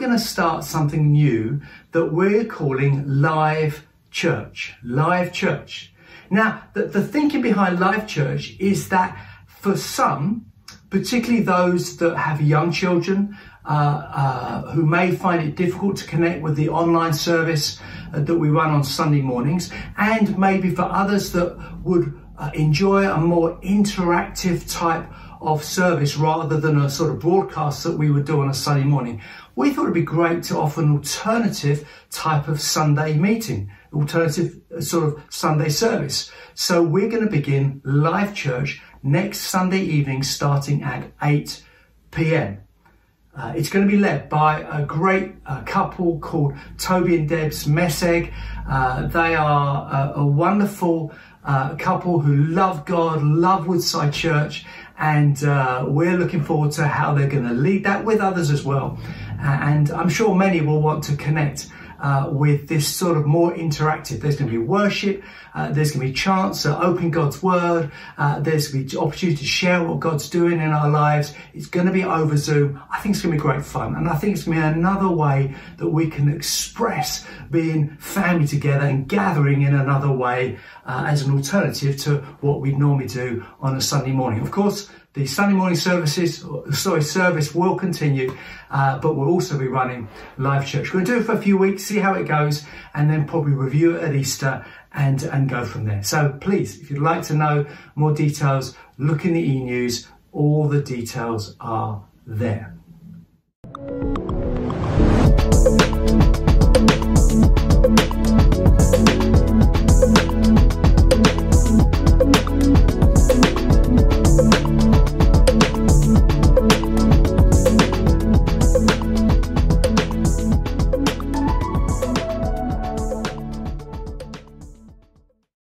going to start something new that we're calling Live Church. Live Church. Now, the thinking behind Live Church is that for some, particularly those that have young children, who may find it difficult to connect with the online service that we run on Sunday mornings, and maybe for others that would enjoy a more interactive type of service rather than a sort of broadcast that we would do on a Sunday morning, we thought it'd be great to offer an alternative type of Sunday meeting, alternative sort of Sunday service. So we're going to begin Live Church next Sunday evening starting at 8 p.m. It's going to be led by a great couple called Toby and Debs Messeg. They are a wonderful couple who love God, love Woodside Church, and we're looking forward to how they're going to lead that with others as well. And I'm sure many will want to connect with this sort of more interactive. There's going to be worship, there's going to be chants, open God's word, there's going to be opportunity to share what God's doing in our lives. It's going to be over Zoom. I think it's going to be great fun, and I think it's going to be another way that we can express being family together and gathering in another way as an alternative to what we normally do on a Sunday morning. Of course, the Sunday morning service will continue, but we'll also be running Live Church. We're going to do it for a few weeks, see how it goes, and then probably review it at Easter and go from there. So please, if you'd like to know more details, look in the e-news. All the details are there.